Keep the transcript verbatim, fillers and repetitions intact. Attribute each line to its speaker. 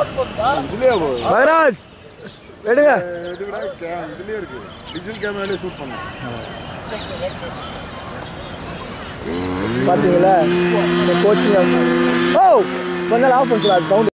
Speaker 1: மகராஜ் எடுங்க.
Speaker 2: இதுலயே இருக்கு, டிஜிட்டல் கேமராலே ஷூட் பண்ணலாம்.
Speaker 1: பாத்தீங்களா கோச்சிங்? ஓ கொஞ்ச நேரம் ஆஃப் பண்ணலாம் சவுண்ட்.